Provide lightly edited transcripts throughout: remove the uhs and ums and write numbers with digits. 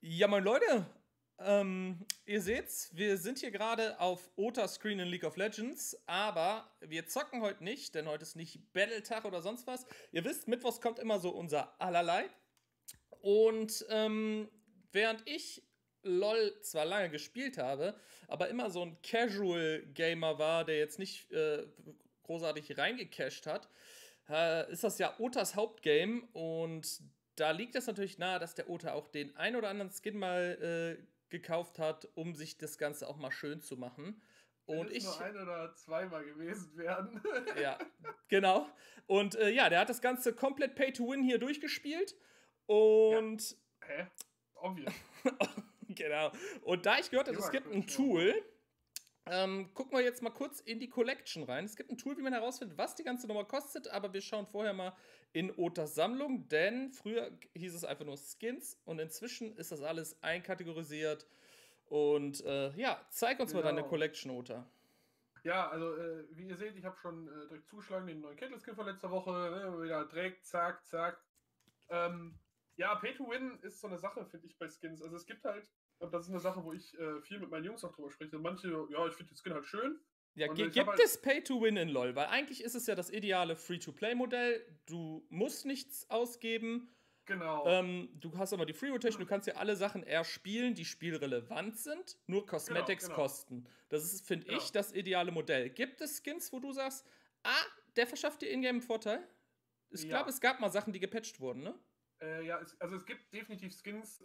Ja, moin Leute, ihr seht's, wir sind hier gerade auf Ota Screen in League of Legends, aber wir zocken heute nicht, denn heute ist nicht Battletag oder sonst was. Ihr wisst, mittwochs kommt immer so unser Allerlei. Und während ich LOL zwar lange gespielt habe, aber immer so ein Casual-Gamer war, der jetzt nicht großartig reingecasht hat, ist das ja Otas Hauptgame und da liegt es natürlich nahe, dass der Ota auch den ein oder anderen Skin mal gekauft hat, um sich das Ganze auch mal schön zu machen. Wenn Und es nur ich, ein oder zweimal gewesen wären. ja, genau. Und ja, der hat das Ganze komplett Pay to Win hier durchgespielt. Ja. Und Hä? Obvious. genau. Und da ich gehört habe, es gibt ein Tool, gucken wir jetzt mal kurz in die Collection rein. Es gibt ein Tool, wie man herausfindet, was die ganze Nummer kostet, aber wir schauen vorher mal in Otas Sammlung, denn früher hieß es einfach nur Skins und inzwischen ist das alles einkategorisiert. Und ja, zeig uns mal deine Collection, Ota. Ja, also wie ihr seht, ich habe schon direkt zugeschlagen den neuen Kettle-Skin von letzter Woche. Wieder direkt, zack, zack. Ja, Pay to Win ist so eine Sache, finde ich, bei Skins. Also es gibt halt, und das ist eine Sache, wo ich viel mit meinen Jungs auch drüber spreche. Manche, ja, ich finde den Skin halt schön. Ja, Und gibt halt es Pay to Win in LoL? Weil eigentlich ist es ja das ideale Free-to-Play-Modell. Du musst nichts ausgeben. Genau. Du hast aber die Free Rotation, du kannst ja alle Sachen erspielen, die spielrelevant sind, nur Cosmetics Genau. kosten. Das ist, finde Genau. ich, das ideale Modell. Gibt es Skins, wo du sagst, der verschafft dir Ingame einen Vorteil? Ich glaube, es gab mal Sachen, die gepatcht wurden, ne? Ja, also es gibt definitiv Skins,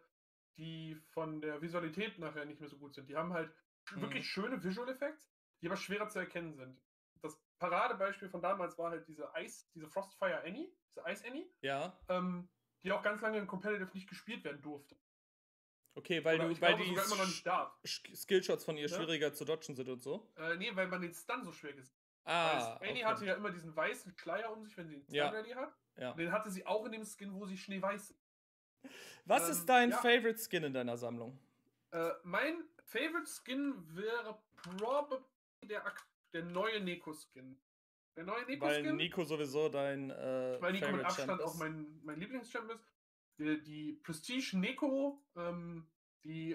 die von der Visualität nachher nicht mehr so gut sind. Die haben halt wirklich schöne Visual Effects, die aber schwerer zu erkennen sind. Das Paradebeispiel von damals war halt diese Frostfire Annie, diese Ice Annie. Ja. Die auch ganz lange in Competitive nicht gespielt werden durfte. Okay, weil die sogar immer noch nicht darf. Skillshots von ihr schwieriger zu dodgen sind und so. Nee, weil man den Stun so schwer ist. Annie hatte ja immer diesen weißen Schleier um sich, wenn sie den Stun ready hat. Ja. Und den hatte sie auch in dem Skin, wo sie schneeweiß ist. Was ist dein Favorite Skin in deiner Sammlung? Mein Favorite Skin wäre probably der neue Neko-Skin. Der neue Neko-Skin. Weil Nico sowieso dein weil Nico mit Abstand auch mein Lieblingschamp ist. Die Prestige Neko, die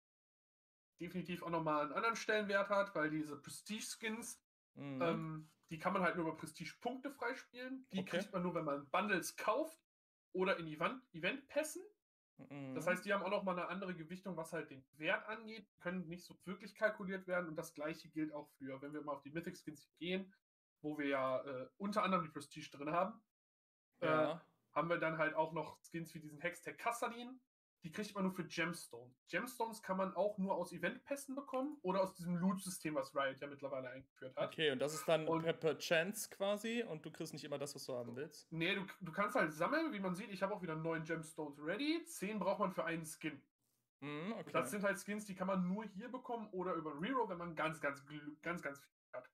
definitiv auch nochmal einen anderen Stellenwert hat, weil diese Prestige-Skins, die kann man halt nur über Prestige-Punkte freispielen. Die kriegt man nur, wenn man Bundles kauft oder in Event-Pässen. Das heißt, die haben auch nochmal eine andere Gewichtung, was halt den Wert angeht, können nicht so wirklich kalkuliert werden und das gleiche gilt auch für, wenn wir mal auf die Mythic-Skins gehen, wo wir ja unter anderem die Prestige drin haben, haben wir dann halt auch noch Skins wie diesen Hextech Kassadin. Die kriegt man nur für Gemstones. Gemstones kann man auch nur aus Event-Pässen bekommen oder aus diesem Loot-System, was Riot ja mittlerweile eingeführt hat. Okay, und das ist dann per Chance quasi und du kriegst nicht immer das, was du haben willst? Nee, du kannst halt sammeln, wie man sieht. Ich habe auch wieder 9 Gemstones ready. 10 braucht man für einen Skin. Okay. Das sind halt Skins, die kann man nur hier bekommen oder über Reroll, wenn man ganz viel hat.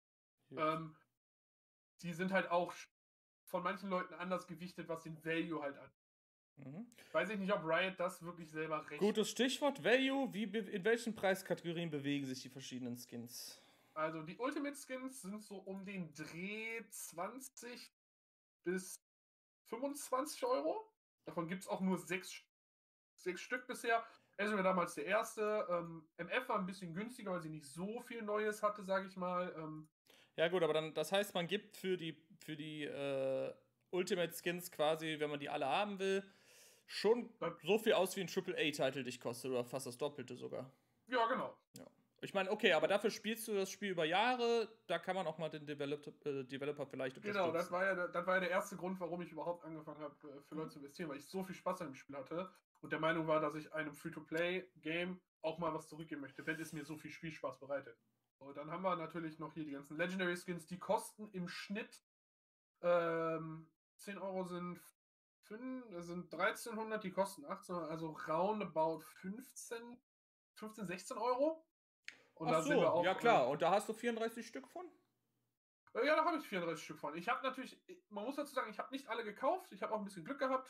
Die sind halt auch von manchen Leuten anders gewichtet, was den Value halt an. Weiß ich nicht, ob Riot das wirklich selber rechnet. Gutes Stichwort, Value. In welchen Preiskategorien bewegen sich die verschiedenen Skins? Also die Ultimate Skins sind so um den Dreh 20 bis 25 Euro. Davon gibt es auch nur 6 Stück bisher. Ezreal war damals der erste. MF war ein bisschen günstiger, weil sie nicht so viel Neues hatte, sage ich mal. Ja gut, aber dann, das heißt, man gibt für die Ultimate Skins quasi, wenn man die alle haben will, schon so viel aus wie ein AAA-Titel dich kostet oder fast das Doppelte sogar. Ja, genau. Ja. Ich meine, okay, aber dafür spielst du das Spiel über Jahre, da kann man auch mal den Developer vielleicht unterstützen. Genau, das war ja der erste Grund, warum ich überhaupt angefangen habe, für Leute zu investieren, weil ich so viel Spaß an dem Spiel hatte und der Meinung war, dass ich einem Free-to-Play-Game auch mal was zurückgeben möchte, wenn es mir so viel Spielspaß bereitet. Und dann haben wir natürlich noch hier die ganzen Legendary Skins, die kosten im Schnitt 10 Euro sind 1300, die kosten 18, also roundabout 15, 16 Euro. Und ach so, auch, ja klar, und da hast du 34 Stück von? Ja, da habe ich 34 Stück von. Ich habe natürlich, man muss dazu sagen, ich habe nicht alle gekauft, ich habe auch ein bisschen Glück gehabt.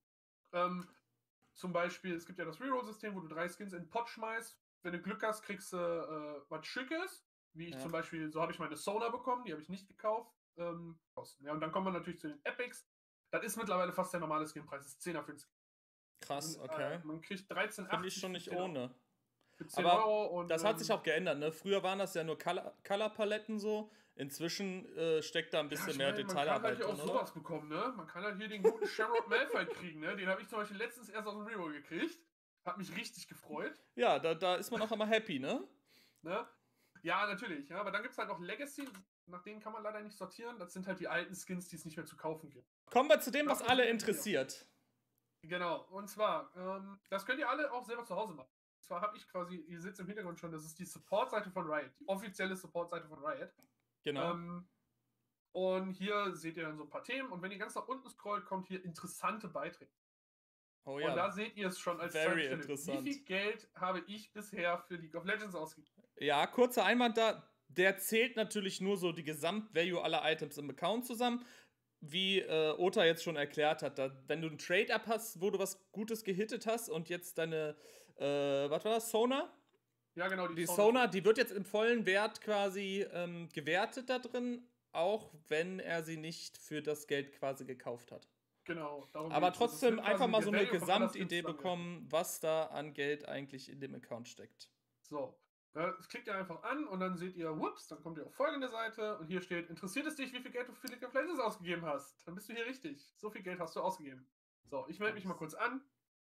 Zum Beispiel, es gibt ja das Reroll-System, wo du 3 Skins in den Pot schmeißt. Wenn du Glück hast, kriegst du was Schickes. Wie ich zum Beispiel, so habe ich meine Sona bekommen, die habe ich nicht gekauft. Ja, und dann kommen wir natürlich zu den Epics. Das ist mittlerweile fast der normale Skinpreis, das ist 10er für den Skin. Krass, okay. Man kriegt 13,80. Finde ich schon nicht ohne. Für 10 aber Euro und, das hat sich auch geändert, ne? Früher waren das ja nur Color-Paletten so. Inzwischen steckt da ein bisschen mehr Detailarbeit drin, Man kann halt hier auch sowas bekommen, ne? Man kann halt hier den guten Sherrod Malfoy kriegen, ne? Den habe ich zum Beispiel letztens erst aus dem Reroll gekriegt. Hat mich richtig gefreut. Ja, da ist man auch immer happy, ne? Ja, natürlich. Ja, aber dann gibt es halt noch Legacy. Nach denen kann man leider nicht sortieren. Das sind halt die alten Skins, die es nicht mehr zu kaufen gibt. Kommen wir zu dem, was alle interessiert. Genau. Und zwar, das könnt ihr alle auch selber zu Hause machen. Und zwar habe ich quasi, ihr seht es im Hintergrund schon, das ist die Support-Seite von Riot. Die offizielle Support-Seite von Riot. Genau. Und hier seht ihr dann so ein paar Themen. Und wenn ihr ganz nach unten scrollt, kommt hier interessante Beiträge. Oh ja. Und da seht ihr es schon als Zeitstelle. Wie viel Geld habe ich bisher für League of Legends ausgegeben? Ja, kurzer Einwand da. Der zählt natürlich nur so die Gesamtvalue aller Items im Account zusammen. Wie Ota jetzt schon erklärt hat, wenn du einen Trade-Up hast, wo du was Gutes gehittet hast und jetzt deine, was war das, Sonar? Ja, genau. Die Sonar, die wird jetzt im vollen Wert quasi gewertet da drin, auch wenn er sie nicht für das Geld quasi gekauft hat. Genau. Aber trotzdem einfach mal so eine Gesamtidee bekommen, was da an Geld eigentlich in dem Account steckt. So. Das klickt ihr einfach an und dann seht ihr, whoops, dann kommt ihr auf folgende Seite und hier steht, interessiert es dich, wie viel Geld du für League of Legends ausgegeben hast? Dann bist du hier richtig. So viel Geld hast du ausgegeben. So, ich melde mich mal kurz an.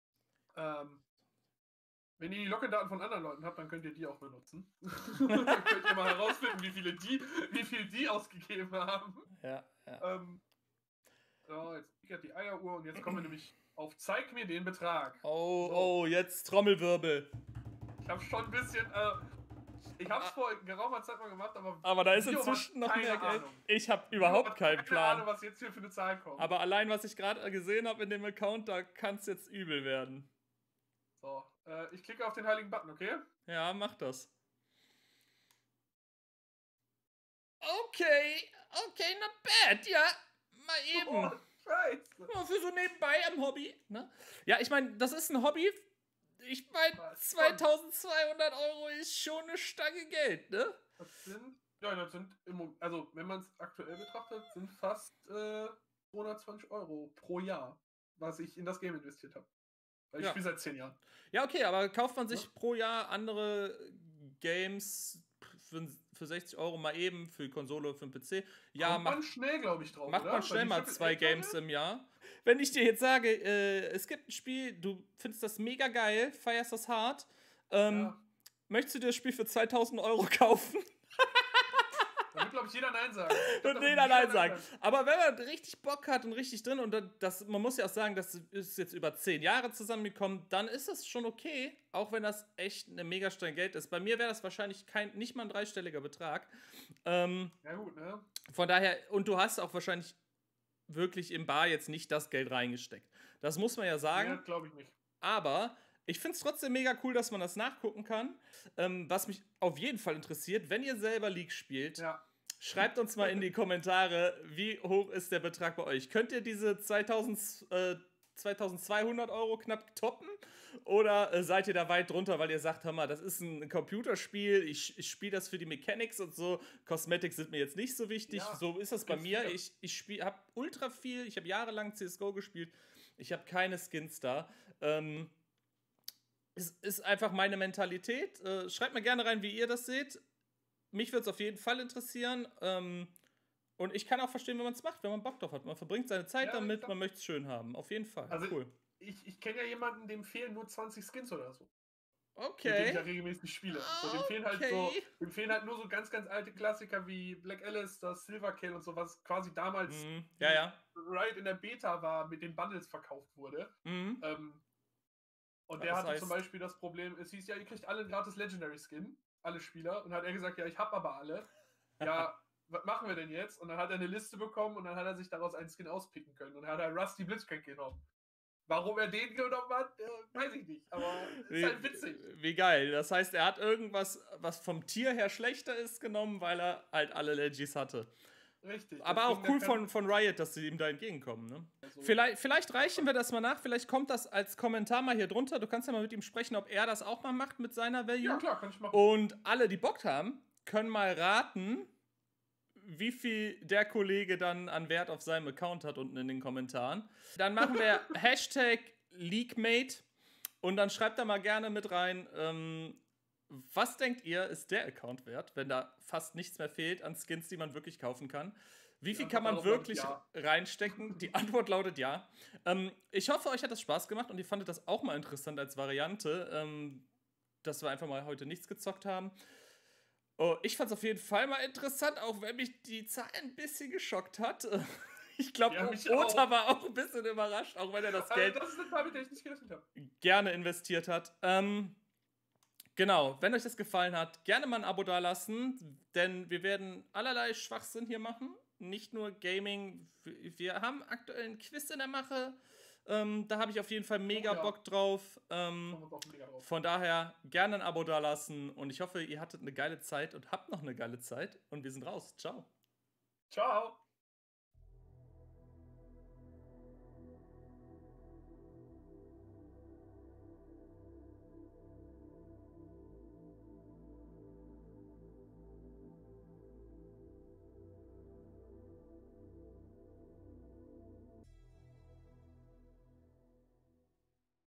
Wenn ihr die Login-Daten von anderen Leuten habt, dann könnt ihr die auch benutzen. Dann könnt ihr mal herausfinden, wie viel die ausgegeben haben. Ja. So, jetzt pickert die Eieruhr und jetzt kommen wir nämlich auf zeig mir den Betrag. Oh, jetzt Trommelwirbel. Ich habe schon ein bisschen, ich habe es vor geraumer Zeit mal gemacht, aber da ist inzwischen noch mehr Geld. Ich habe überhaupt keinen Plan. Keine Ahnung, was jetzt hier für eine Zahl kommt. Aber allein, was ich gerade gesehen habe in dem Account, da kann es jetzt übel werden. So, ich klicke auf den heiligen Button, okay? Ja, mach das. Okay, not bad, ja. Mal eben. Oh, Scheiße. Ja, für so nebenbei am Hobby, ne? Ja, ich meine, das ist ein Hobby. Ich meine, 2200 € ist schon eine Stange Geld, ne? Das sind, also wenn man es aktuell betrachtet, sind fast 220 € pro Jahr, was ich in das Game investiert habe. Weil ich spiele seit 10 Jahren. Ja, okay, aber kauft man sich pro Jahr andere Games für 60 € mal eben, für Konsole, für den PC? Ja, macht man schnell, glaube ich, drauf, macht man schnell mal 2 Games im Jahr. Wenn ich dir jetzt sage, es gibt ein Spiel, du findest das mega geil, feierst das hart, möchtest du dir das Spiel für 2000 € kaufen? Da wird, glaube ich, jeder Nein sagen. Jeder Nein sagen. Aber wenn man richtig Bock hat und richtig drin, und man muss ja auch sagen, das ist jetzt über 10 Jahre zusammengekommen, dann ist das schon okay, auch wenn das echt eine mega Stein Geld ist. Bei mir wäre das wahrscheinlich nicht mal ein dreistelliger Betrag. Ja gut, ne? Von daher, und du hast auch wahrscheinlich wirklich im Bar jetzt nicht das Geld reingesteckt. Das muss man ja sagen. Ja, glaube ich nicht. Aber ich finde es trotzdem mega cool, dass man das nachgucken kann. Was mich auf jeden Fall interessiert, wenn ihr selber League spielt, schreibt uns mal in die Kommentare, wie hoch ist der Betrag bei euch. Könnt ihr diese 2200 € knapp toppen? Oder seid ihr da weit drunter, weil ihr sagt, hör mal, das ist ein Computerspiel, ich spiele das für die Mechanics und so, Cosmetics sind mir jetzt nicht so wichtig. Ja, so ist das bei mir. Ich habe ultra viel, ich habe jahrelang CSGO gespielt, ich habe keine Skins da. Es ist einfach meine Mentalität. Schreibt mir gerne rein, wie ihr das seht. Mich würde es auf jeden Fall interessieren. Und ich kann auch verstehen, wenn man es macht, wenn man Bock drauf hat. Man verbringt seine Zeit damit, man möchte es schön haben. Auf jeden Fall. Also cool. Ich kenne ja jemanden, dem fehlen nur 20 Skins oder so. Okay. Mit dem ich ja regelmäßig spiele. So, dem fehlen halt nur so ganz, ganz alte Klassiker wie Black Alice, das Silver Kill und so, was quasi damals Riot in der Beta war, mit den Bundles verkauft wurde. Und der hatte zum Beispiel das Problem, es hieß ja, ihr kriegt alle gratis Legendary Skin, alle Spieler. Und hat er gesagt, ja, ich hab aber alle. Ja, was machen wir denn jetzt? Und dann hat er eine Liste bekommen und dann hat er sich daraus einen Skin auspicken können. Und dann hat er Rusty Blitzcrank genommen. Warum er den genommen hat, weiß ich nicht. Aber ist halt witzig. Wie geil. Das heißt, er hat irgendwas, was vom Tier her schlechter ist, genommen, weil er halt alle Legis hatte. Richtig. Aber auch cool von Riot, dass sie ihm da entgegenkommen. Ne? Also vielleicht reichen wir das mal nach. Vielleicht kommt das als Kommentar mal hier drunter. Du kannst ja mal mit ihm sprechen, ob er das auch mal macht mit seiner Value. Ja, klar, kann ich machen. Und alle, die Bock haben, können mal raten, wie viel der Kollege dann an Wert auf seinem Account hat unten in den Kommentaren. Dann machen wir Hashtag Leakmate und dann schreibt da mal gerne mit rein, was denkt ihr, ist der Account wert, wenn da fast nichts mehr fehlt an Skins, die man wirklich kaufen kann? Wie viel kann man wirklich reinstecken? Die Antwort lautet ja. Ich hoffe, euch hat das Spaß gemacht und ihr fandet das auch mal interessant als Variante, dass wir einfach mal heute nichts gezockt haben. Oh, ich fand es auf jeden Fall mal interessant, auch wenn mich die Zahl ein bisschen geschockt hat. Ich glaube, Ota war auch ein bisschen überrascht, auch wenn er das Geld gerne investiert hat. Genau, wenn euch das gefallen hat, gerne mal ein Abo dalassen, denn wir werden allerlei Schwachsinn hier machen. Nicht nur Gaming. Wir haben aktuell ein Quiz in der Mache. Da habe ich auf jeden Fall mega Bock drauf. Von daher gerne ein Abo dalassen und ich hoffe, ihr hattet eine geile Zeit und habt noch eine geile Zeit und wir sind raus. Ciao. Ciao.